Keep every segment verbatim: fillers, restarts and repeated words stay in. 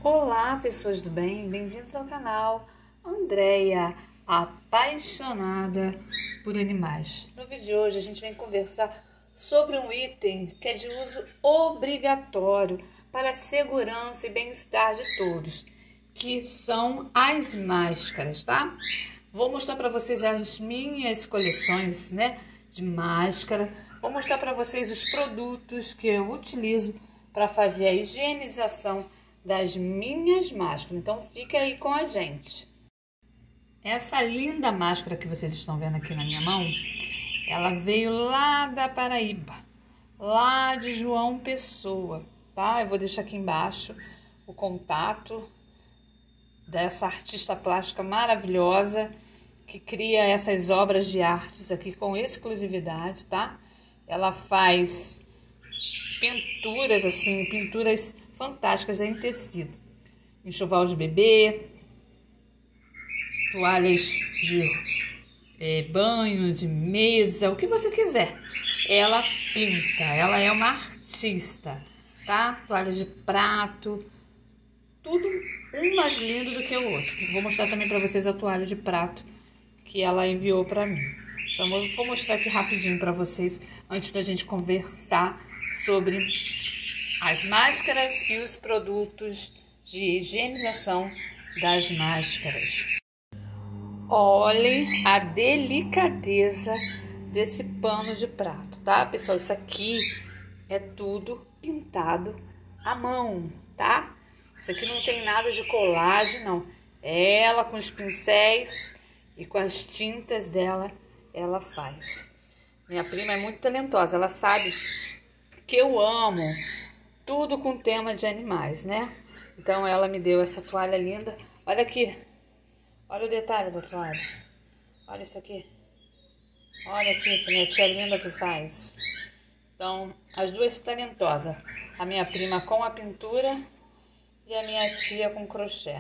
Olá, pessoas do bem, bem-vindos ao canal Andréia, apaixonada por animais. No vídeo de hoje a gente vem conversar sobre um item que é de uso obrigatório para a segurança e bem-estar de todos, que são as máscaras, tá? Vou mostrar para vocês as minhas coleções, né, de máscara. Vou mostrar para vocês os produtos que eu utilizo para fazer a higienização das minhas máscaras. Então fica aí com a gente. Essa linda máscara que vocês estão vendo aqui na minha mão, ela veio lá da Paraíba, lá de João Pessoa, tá? Eu vou deixar aqui embaixo o contato dessa artista plástica maravilhosa que cria essas obras de artes aqui com exclusividade, tá? Ela faz pinturas assim, pinturas fantásticas em tecido, enxoval de bebê, toalhas de é, banho, de mesa, o que você quiser. Ela pinta, ela é uma artista, tá? Toalhas de prato, tudo um mais lindo do que o outro. Vou mostrar também para vocês a toalha de prato que ela enviou para mim. Então, eu vou mostrar aqui rapidinho para vocês, antes da gente conversar sobre as máscaras e os produtos de higienização das máscaras. Olhem a delicadeza desse pano de prato, tá, pessoal? Isso aqui é tudo pintado à mão, tá? Isso aqui não tem nada de colagem, não. Ela com os pincéis e com as tintas dela, ela faz. Minha prima é muito talentosa, ela sabe que eu amo tudo com tema de animais, né? Então ela me deu essa toalha linda. Olha aqui, olha o detalhe da toalha. Olha isso aqui. Olha aqui, que minha tia linda que faz. Então, as duas talentosas. A minha prima com a pintura e a minha tia com crochê.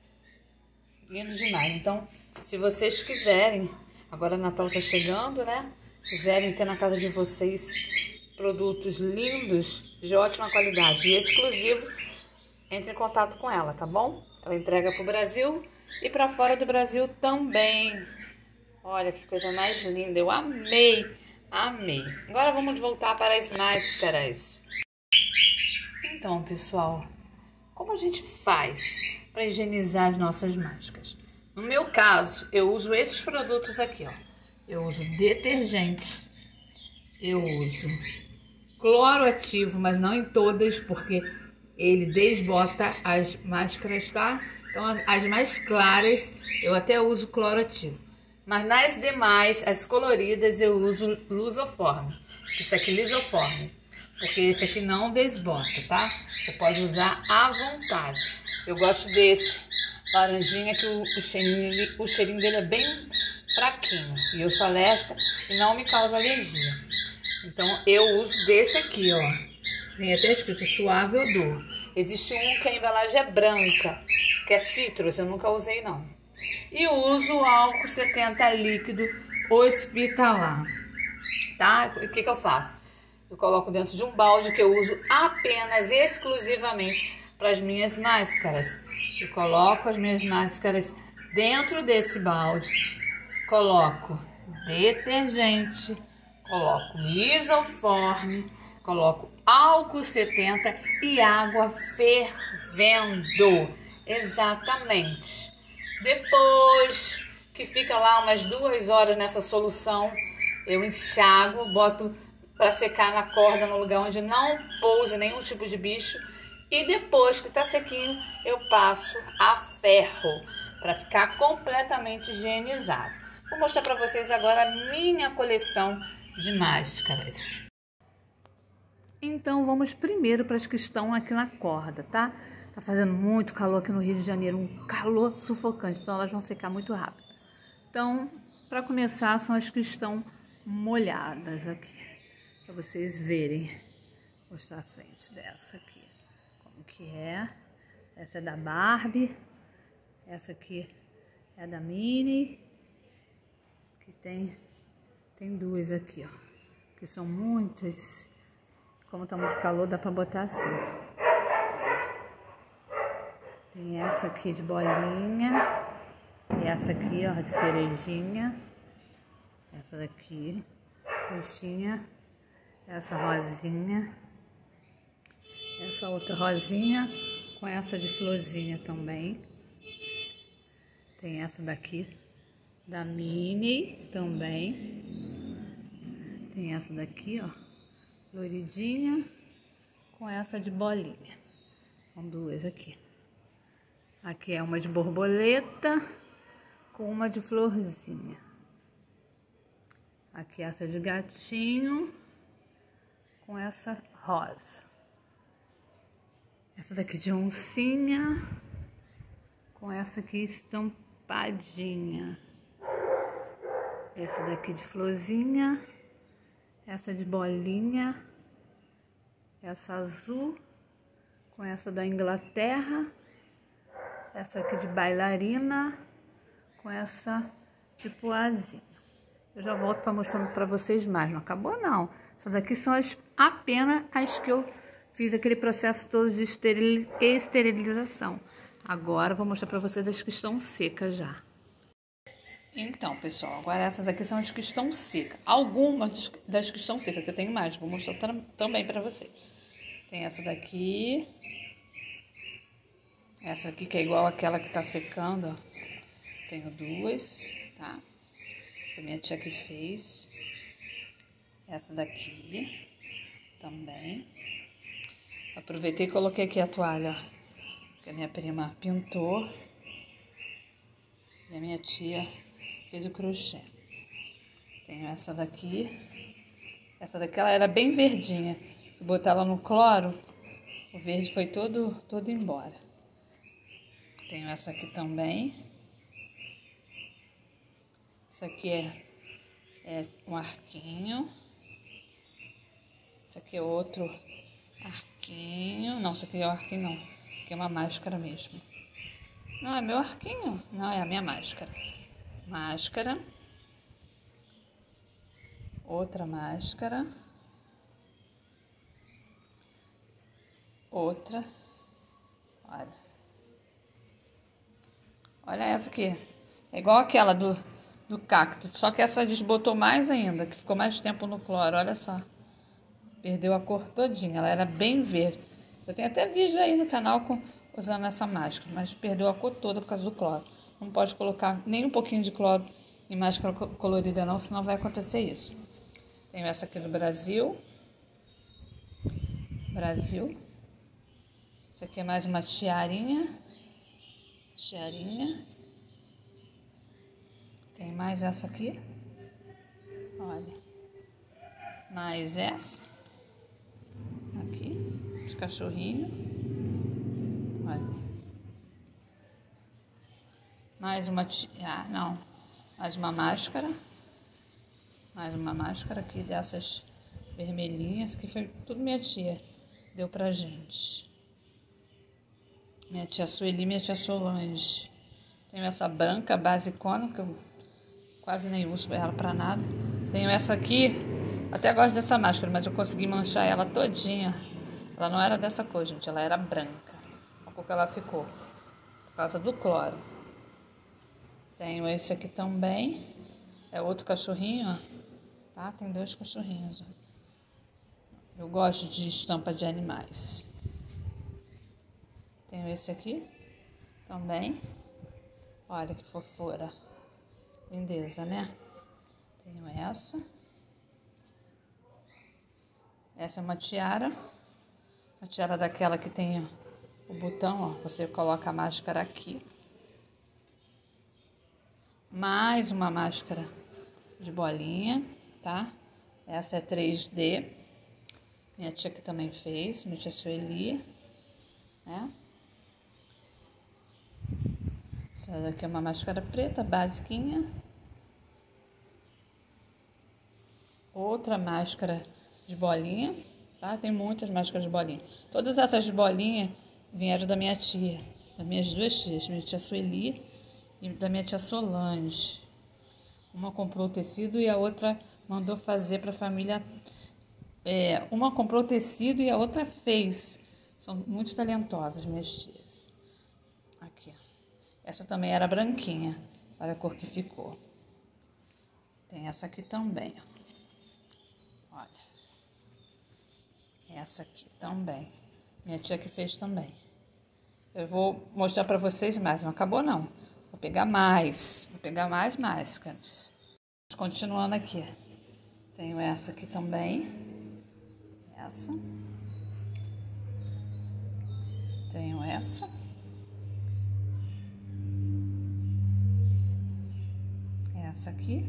Lindo demais. Então, se vocês quiserem, agora o Natal tá chegando, né? Quiserem ter na casa de vocês produtos lindos, de ótima qualidade e exclusivo, entre em contato com ela, tá bom? Ela entrega para o Brasil e para fora do Brasil também. Olha que coisa mais linda, eu amei, amei. Agora vamos voltar para as máscaras. Então, pessoal, como a gente faz para higienizar as nossas máscaras? No meu caso, eu uso esses produtos aqui, ó. Eu uso detergentes, eu uso cloro ativo, mas não em todas, porque ele desbota as máscaras, tá? Então, as mais claras, eu até uso cloro ativo. Mas nas demais, as coloridas, eu uso Lisoforme. Isso aqui, Lisoforme. Porque esse aqui não desbota, tá? Você pode usar à vontade. Eu gosto desse laranjinha, que o, o, cheirinho, o cheirinho dele é bem fraquinho. E eu sou alérgica e não me causa alergia. Então, eu uso desse aqui, ó. Vem até escrito suave odor. Existe um que a embalagem é branca, que é citrus. Eu nunca usei, não. E uso o álcool setenta líquido hospitalar. Tá? O que que eu faço? Eu coloco dentro de um balde que eu uso apenas, exclusivamente, para as minhas máscaras. Eu coloco as minhas máscaras dentro desse balde. Coloco detergente. Coloco Lisoforme, coloco álcool setenta e água fervendo. Exatamente. Depois que fica lá umas duas horas nessa solução, eu enxago, boto para secar na corda, no lugar onde não pousa nenhum tipo de bicho. E depois que tá sequinho, eu passo a ferro para ficar completamente higienizado. Vou mostrar para vocês agora a minha coleção de máscaras. Então vamos primeiro para as que estão aqui na corda, tá? Tá fazendo muito calor aqui no Rio de Janeiro, um calor sufocante, então elas vão secar muito rápido. Então, para começar, são as que estão molhadas aqui, para vocês verem. Vou mostrar a frente dessa aqui, como que é. Essa é da Barbie, essa aqui é da Minnie, que tem Tem duas aqui, ó, que são muitas. Como tá muito calor, dá pra botar assim. essa aqui de bolinha. E essa aqui, ó, de cerejinha. Essa daqui, roxinha. Essa rosinha. Essa outra rosinha com essa de florzinha também. Tem essa daqui da Mini também. Tem essa daqui, ó, floridinha com essa de bolinha. São duas aqui. Aqui é uma de borboleta com uma de florzinha. Aqui essa de gatinho com essa rosa. Essa daqui de oncinha com essa aqui estampadinha. Essa daqui de florzinha. Essa de bolinha. Essa azul com essa da Inglaterra. Essa aqui de bailarina com essa tipo asinha. Eu já volto para mostrando para vocês mais. Não acabou não. Essas daqui são as, apenas as que eu fiz aquele processo todo de esteril, esterilização. Agora vou mostrar para vocês as que estão secas já. Então, pessoal, agora essas aqui são as que estão secas. Algumas das que estão secas, que eu tenho mais, vou mostrar também para vocês. Tem essa daqui. Essa aqui que é igual àquela que tá secando, ó. Tenho duas, tá? Foi minha tia que fez. Essa daqui também. Aproveitei e coloquei aqui a toalha, ó, que a minha prima pintou. E a minha tia fez o crochê. Tenho essa daqui. Essa daqui ela era bem verdinha. Fui botar ela no cloro, o verde foi todo, todo embora. Tenho essa aqui também. Essa aqui é, é um arquinho. Esse aqui é outro arquinho. Não, esse aqui é o arquinho não. Aqui é uma máscara mesmo. Não, é meu arquinho. Não, é a minha máscara. Máscara. Outra máscara. Outra. Olha. Olha essa aqui. É igual aquela do, do cacto. Só que essa desbotou mais ainda. Que ficou mais tempo no cloro. Olha só. Perdeu a cor todinha. Ela era bem verde. Eu tenho até vídeo aí no canal com, usando essa máscara. Mas perdeu a cor toda por causa do cloro. Não pode colocar nem um pouquinho de cloro em máscara colorida não. Senão vai acontecer isso. Tenho essa aqui do Brasil. Brasil. Isso aqui é mais uma tiarinha. Tiarinha. Tem mais essa aqui. Olha. Mais essa. Aqui. De cachorrinho. Olha. Mais uma... Ah, não. Mais uma máscara. Mais uma máscara aqui dessas vermelhinhas. Que foi tudo minha tia deu pra gente. Minha tia Sueli e minha tia Solange. Tenho essa branca basicona, que eu quase nem uso ela pra nada. Tenho essa aqui, até gosto dessa máscara, mas eu consegui manchar ela todinha. Ela não era dessa cor, gente, ela era branca. A cor que ela ficou, por causa do cloro. Tenho esse aqui também, é outro cachorrinho, ó. Tá? Tem dois cachorrinhos, ó. Eu gosto de estampa de animais. Tenho esse aqui também. Olha que fofura. Lindeza, né? Tenho essa. Essa é uma tiara. Uma tiara daquela que tem o botão, ó. Você coloca a máscara aqui. Mais uma máscara de bolinha, tá? Essa é três D. Minha tia que também fez. Minha tia Sueli, né? Essa daqui é uma máscara preta, basiquinha. Outra máscara de bolinha, tá? Tem muitas máscaras de bolinha. Todas essas de bolinha vieram da minha tia, das minhas duas tias, minha tia Sueli e da minha tia Solange. Uma comprou o tecido e a outra mandou fazer para a família. É, uma comprou o tecido e a outra fez. São muito talentosas, minhas tias. Aqui. Essa também era branquinha. Olha a cor que ficou. Tem essa aqui também, ó. Olha. Essa aqui também. Minha tia que fez também. Eu vou mostrar pra vocês mais. Não acabou, não. Vou pegar mais. Vou pegar mais máscaras. Continuando aqui. Tenho essa aqui também. Essa. Tenho essa. Essa aqui.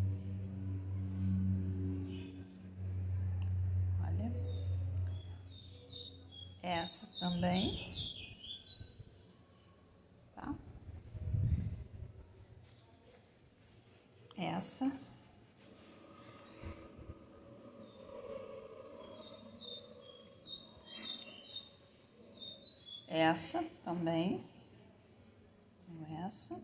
Olha. Essa também. Tá? Essa. Essa também. Tenho essa.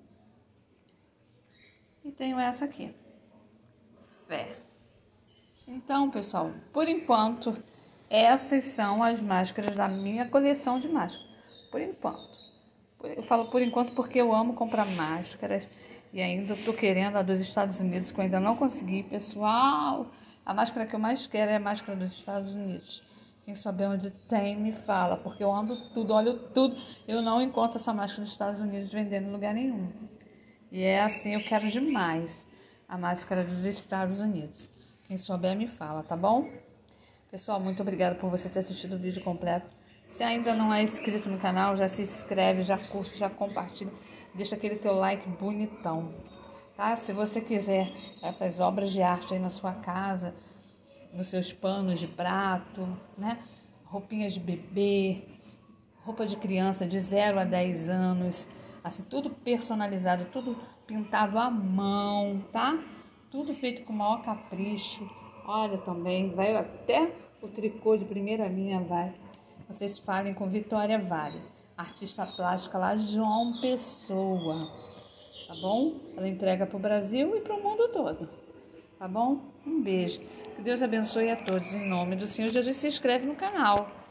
E tenho essa aqui. Fé. Então, pessoal, por enquanto, essas são as máscaras da minha coleção de máscaras. Por enquanto. Eu falo por enquanto porque eu amo comprar máscaras. E ainda tô querendo a dos Estados Unidos, que eu ainda não consegui. Pessoal, a máscara que eu mais quero é a máscara dos Estados Unidos. Quem souber onde tem, me fala, porque eu ando tudo, olho tudo. Eu não encontro essa máscara dos Estados Unidos vendendo em lugar nenhum. E é assim, eu quero demais a máscara dos Estados Unidos. Quem souber, me fala, tá bom? Pessoal, muito obrigada por você ter assistido o vídeo completo. Se ainda não é inscrito no canal, já se inscreve, já curte, já compartilha. Deixa aquele teu like bonitão, tá? Se você quiser essas obras de arte aí na sua casa, nos seus panos de prato, né? Roupinhas de bebê, roupa de criança de zero a dez anos, assim, tudo personalizado, tudo pintado à mão, tá? Tudo feito com o maior capricho. Olha também, vai até o tricô de primeira linha, vai. Vocês falem com Vitória Vale, artista plástica lá de João Pessoa, tá bom? Ela entrega para o Brasil e para o mundo todo, tá bom? Um beijo. Que Deus abençoe a todos. Em nome do Senhor Jesus, se inscreve no canal.